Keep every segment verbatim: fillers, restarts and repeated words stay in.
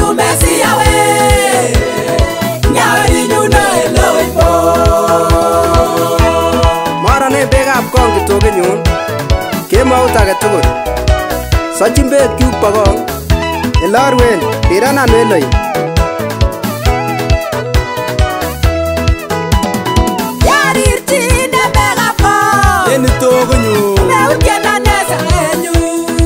nyumesi yawe nyari nyuna elowe po Mara ne bekab kong kitoke nyun kemout age tugul sochin beek kyuk bo kong elorwen biranan weloi yarirchi ne bekab kong en itoke nyun meutiana nesa enyu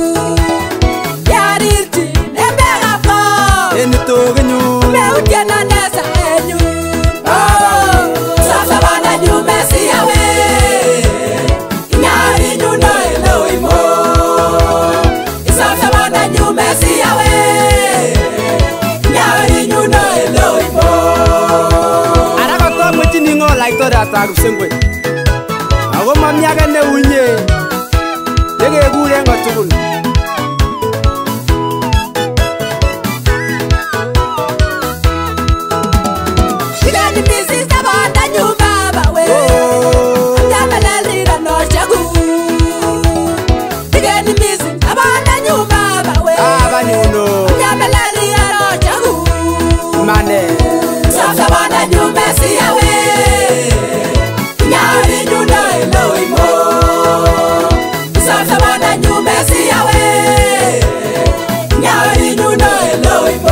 yarirchi ne bekab kong en itoke nyun meutiana nesa enyu oh sasa bana nyumesi yawe nyari nyuna elowe mo sasa bana nyumesi yawe nyari nyuna elowe mo ara kotomwechini ng'o laitoriatab Kipsengwet ako mami age neunye nekekuren kotugul Tigani misi sabanda nyuma bawe Nyamelelira no chagu Tigani misi sabanda nyuma bawe abanyuno Nyamelelira no chagu mane Sabanda nyuma si yawe Nyari nyuna elowe mo Sabanda nyuma si yawe Nyari nyuna elowe mo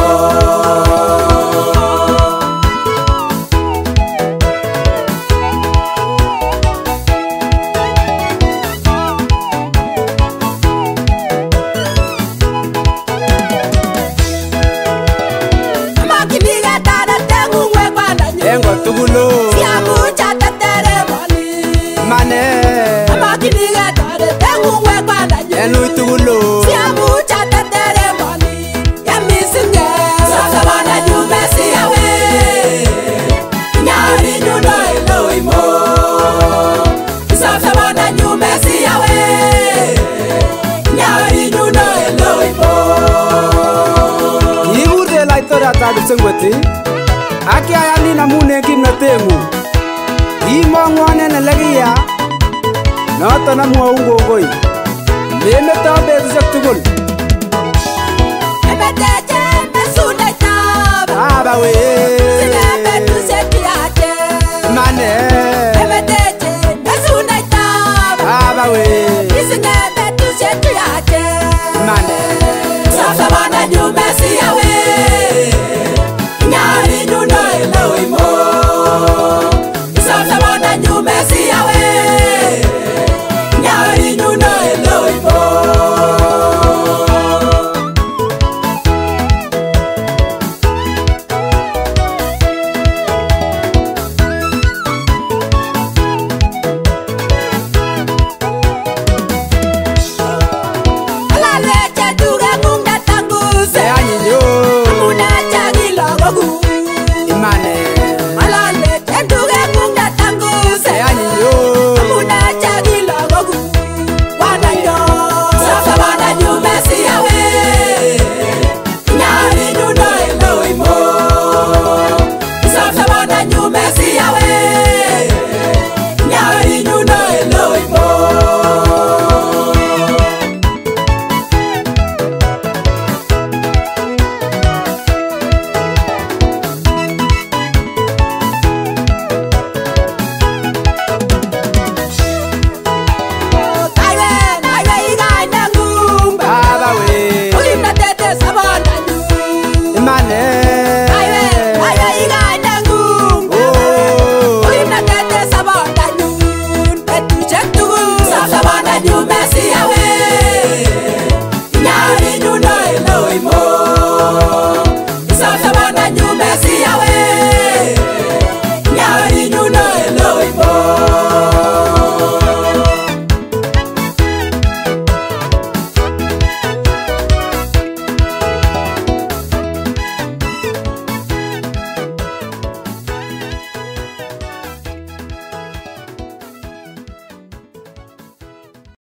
engo tugulo Siamucha tetere mani mane Amakiniga tare tengu wekwana nyo enu tugulo Siamucha tetere mani Yamisinge Sasa wana nyumesi yawe Nyari nyuna elowe mo Sasa wana nyumesi yawe Nyari nyuna elowe mo kikurte laitoriatab Kipsengwet akiayani namunen kimnoteng'ung kimong'wonen elekiya noton amwoun kongoi memeto betusiek tugul Emeteche mesundetab baba we Sigebetusiek yache mane Emeteche mesundetab baba we Sigebetusiek yache mane Sasa bana nyumesi yawe Nyari nyuna elowe mo Sasa bana nyumesi yawe Nyari nyuna elowe mo Alaleche tuge ngunga tanguse eanyinyo Muna chagi logogu imane Alaleche tuge ngunga tanguse eanyinyo Muna chagi logogu Wana yo Sasa wana nyumesi yawe Nyari nyuna elowe mo Sasa wana nyumesi yawe Nyari nyuna elowe mo baba we imane Nyari nyuna elowe mo Sasa wana nyumesi